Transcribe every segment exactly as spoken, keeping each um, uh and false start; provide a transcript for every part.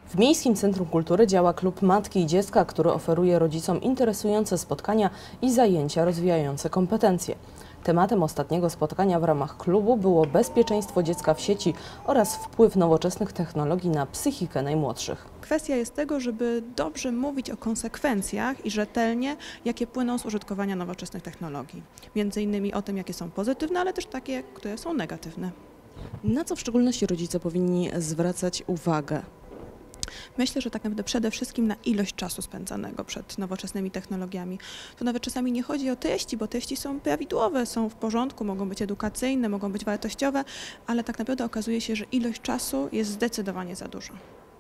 W Miejskim Centrum Kultury działa Klub Matki i Dziecka, który oferuje rodzicom interesujące spotkania i zajęcia rozwijające kompetencje. Tematem ostatniego spotkania w ramach klubu było bezpieczeństwo dziecka w sieci oraz wpływ nowoczesnych technologii na psychikę najmłodszych. Kwestia jest tego, żeby dobrze mówić o konsekwencjach i rzetelnie, jakie płyną z użytkowania nowoczesnych technologii. Między innymi o tym, jakie są pozytywne, ale też takie, które są negatywne. Na co w szczególności rodzice powinni zwracać uwagę? Myślę, że tak naprawdę przede wszystkim na ilość czasu spędzanego przed nowoczesnymi technologiami. To nawet czasami nie chodzi o treści, bo treści są prawidłowe, są w porządku, mogą być edukacyjne, mogą być wartościowe, ale tak naprawdę okazuje się, że ilość czasu jest zdecydowanie za dużo.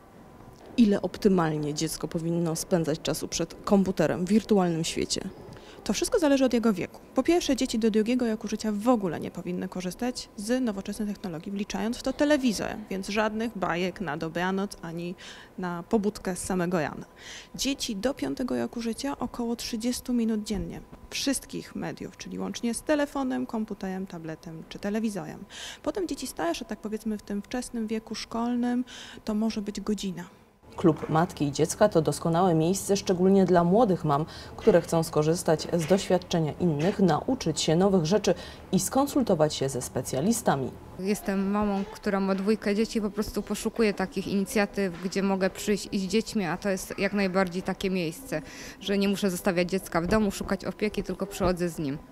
Ile optymalnie dziecko powinno spędzać czasu przed komputerem w wirtualnym świecie? To wszystko zależy od jego wieku. Po pierwsze, dzieci do drugiego roku życia w ogóle nie powinny korzystać z nowoczesnych technologii, wliczając w to telewizor, więc żadnych bajek na dobranoc ani na pobudkę z samego rana. Dzieci do piątego roku życia około trzydzieści minut dziennie wszystkich mediów, czyli łącznie z telefonem, komputerem, tabletem czy telewizorem. Potem dzieci starsze, tak powiedzmy w tym wczesnym wieku szkolnym, to może być godzina. Klub Matki i Dziecka to doskonałe miejsce szczególnie dla młodych mam, które chcą skorzystać z doświadczenia innych, nauczyć się nowych rzeczy i skonsultować się ze specjalistami. Jestem mamą, która ma dwójkę dzieci, po prostu poszukuję takich inicjatyw, gdzie mogę przyjść i z dziećmi, a to jest jak najbardziej takie miejsce, że nie muszę zostawiać dziecka w domu, szukać opieki, tylko przychodzę z nim.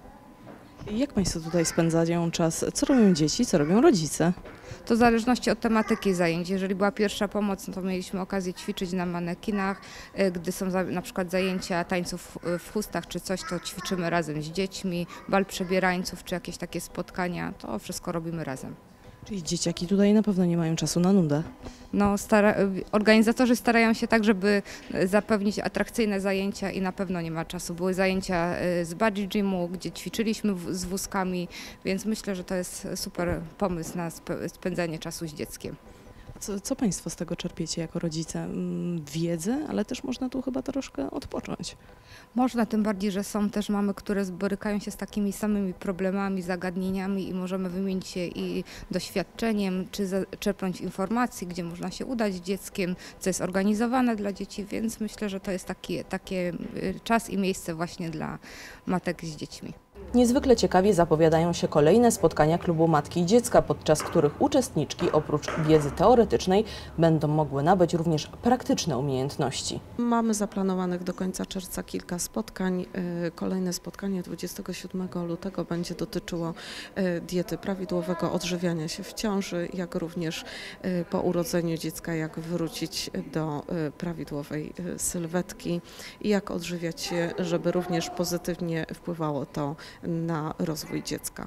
Jak Państwo tutaj spędzają czas? Co robią dzieci, co robią rodzice? To w zależności od tematyki zajęć. Jeżeli była pierwsza pomoc, no to mieliśmy okazję ćwiczyć na manekinach. Gdy są na przykład zajęcia tańców w chustach czy coś, to ćwiczymy razem z dziećmi. Bal przebierańców czy jakieś takie spotkania, to wszystko robimy razem. Czyli dzieciaki tutaj na pewno nie mają czasu na nudę. No, stara, organizatorzy starają się tak, żeby zapewnić atrakcyjne zajęcia i na pewno nie ma czasu. Były zajęcia z bungee gymu, gdzie ćwiczyliśmy z wózkami, więc myślę, że to jest super pomysł na spędzanie czasu z dzieckiem. Co, co Państwo z tego czerpiecie jako rodzice? Wiedzę, ale też można tu chyba troszkę odpocząć. Można, tym bardziej, że są też mamy, które borykają się z takimi samymi problemami, zagadnieniami i możemy wymienić się i doświadczeniem, czy czerpnąć informacji, gdzie można się udać z dzieckiem, co jest organizowane dla dzieci, więc myślę, że to jest taki, taki czas i miejsce właśnie dla matek z dziećmi. Niezwykle ciekawie zapowiadają się kolejne spotkania Klubu Matki i Dziecka, podczas których uczestniczki oprócz wiedzy teoretycznej będą mogły nabyć również praktyczne umiejętności. Mamy zaplanowanych do końca czerwca kilka spotkań. Kolejne spotkanie dwudziestego siódmego lutego będzie dotyczyło diety, prawidłowego odżywiania się w ciąży, jak również po urodzeniu dziecka, jak wrócić do prawidłowej sylwetki i jak odżywiać się, żeby również pozytywnie wpływało to na rozwój dziecka.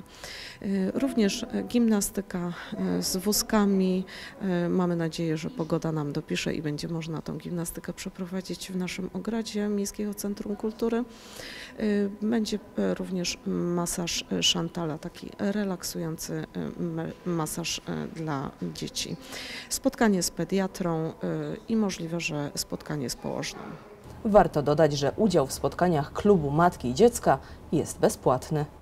Również gimnastyka z wózkami. Mamy nadzieję, że pogoda nam dopisze i będzie można tą gimnastykę przeprowadzić w naszym ogrodzie Miejskiego Centrum Kultury. Będzie również masaż Chantala, taki relaksujący masaż dla dzieci. Spotkanie z pediatrą i możliwe, że spotkanie z położną. Warto dodać, że udział w spotkaniach Klubu Matki i Dziecka jest bezpłatny.